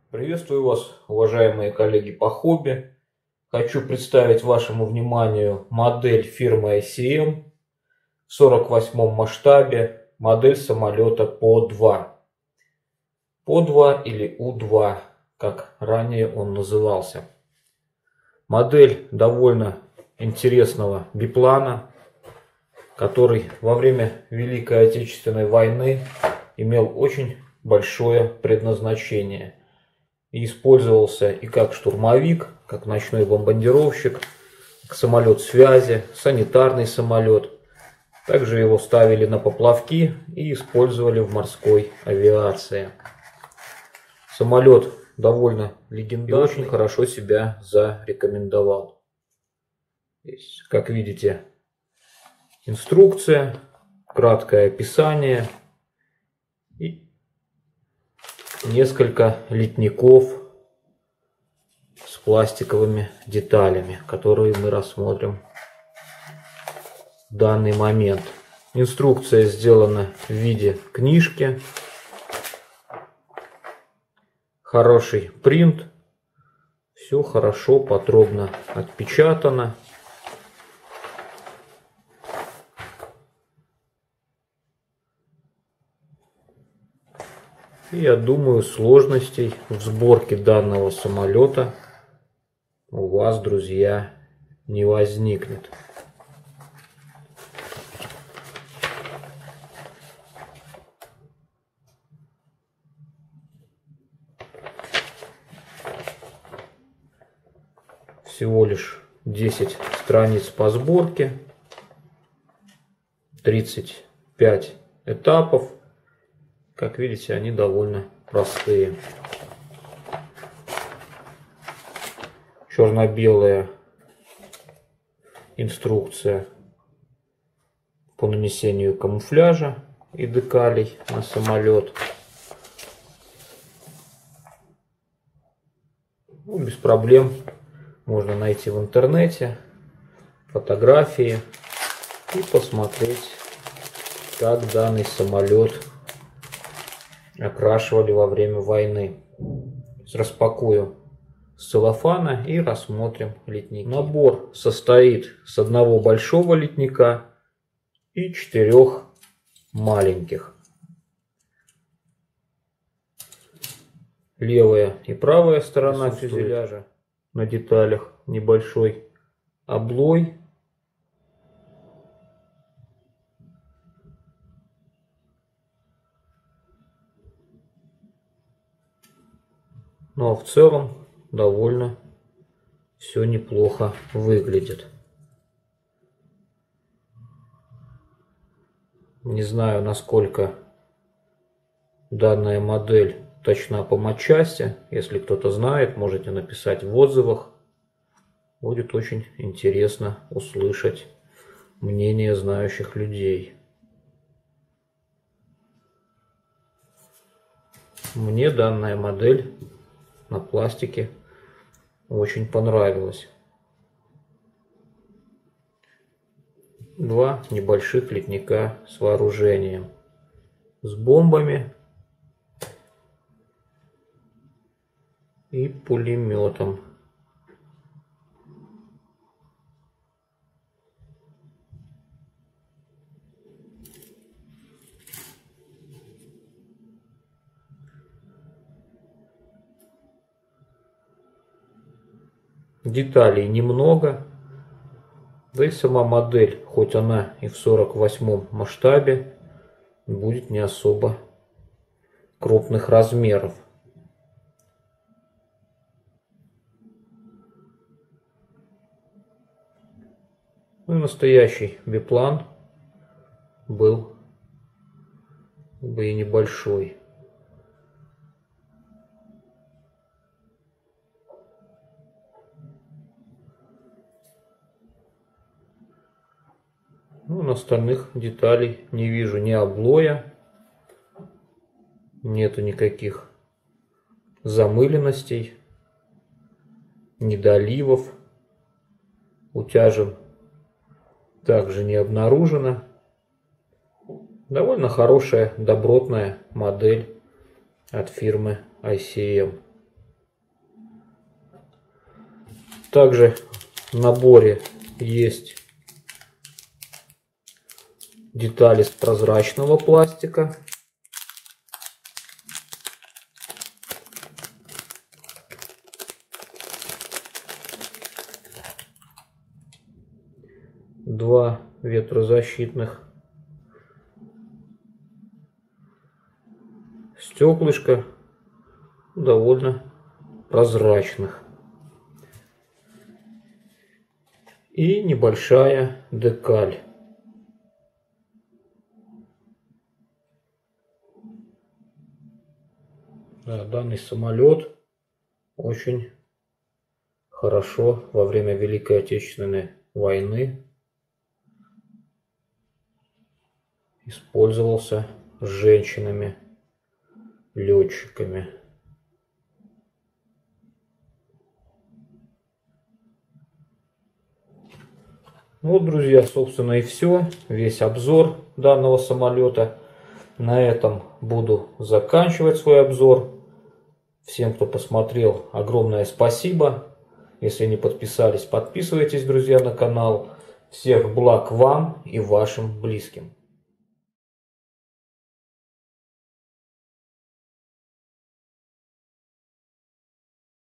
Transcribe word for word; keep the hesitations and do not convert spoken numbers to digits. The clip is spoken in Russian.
Приветствую вас, уважаемые коллеги по хобби. Хочу представить вашему вниманию модель фирмы ай си эм в сорок восьмом масштабе, модель самолета По два. По два или У два, как ранее он назывался. Модель довольно интересного биплана, который во время Великой Отечественной войны имел очень большое предназначение. И использовался и как штурмовик, как ночной бомбардировщик, как самолет связи, санитарный самолет. Также его ставили на поплавки и использовали в морской авиации. Самолет довольно легендарный и очень хорошо себя зарекомендовал. Здесь, как видите, инструкция, краткое описание и несколько литников с пластиковыми деталями, которые мы рассмотрим в данный момент. Инструкция сделана в виде книжки. Хороший принт. Все хорошо, подробно отпечатано. И я думаю, сложностей в сборке данного самолета у вас, друзья, не возникнет. Всего лишь десять страниц по сборке, тридцать пять этапов. Как видите, они довольно простые. Черно-белая инструкция по нанесению камуфляжа и декалей на самолет. Ну, без проблем можно найти в интернете фотографии и посмотреть, как данный самолет окрашивали во время войны. Распакую с целлофана и рассмотрим литники. Набор состоит с одного большого литника и четырех маленьких. Левая и правая сторона фюзеляжа на деталях небольшой облой. Ну а в целом довольно все неплохо выглядит. Не знаю, насколько данная модель точна по матчасти. Если кто-то знает, можете написать в отзывах. Будет очень интересно услышать мнение знающих людей. Мне данная модель на пластике очень понравилась. Два небольших литника с вооружением, с бомбами и пулеметом. Деталей немного, да и сама модель, хоть она и в сорок восьмом масштабе, будет не особо крупных размеров. Ну, настоящий биплан был бы и небольшой. Ну, на остальных деталей не вижу ни облоя, нету никаких замыленностей, недоливов. Утяжен также не обнаружено. Довольно хорошая, добротная модель от фирмы ай си эм. Также в наборе есть детали из прозрачного пластика. Два ветрозащитных стеклышка, довольно прозрачных, и небольшая декаль. Да, данный самолет очень хорошо во время Великой Отечественной войны использовался женщинами летчиками. Вот, друзья, собственно и все. Весь обзор данного самолета. На этом буду заканчивать свой обзор. Всем, кто посмотрел, огромное спасибо. Если не подписались, подписывайтесь, друзья, на канал. Всех благ вам и вашим близким.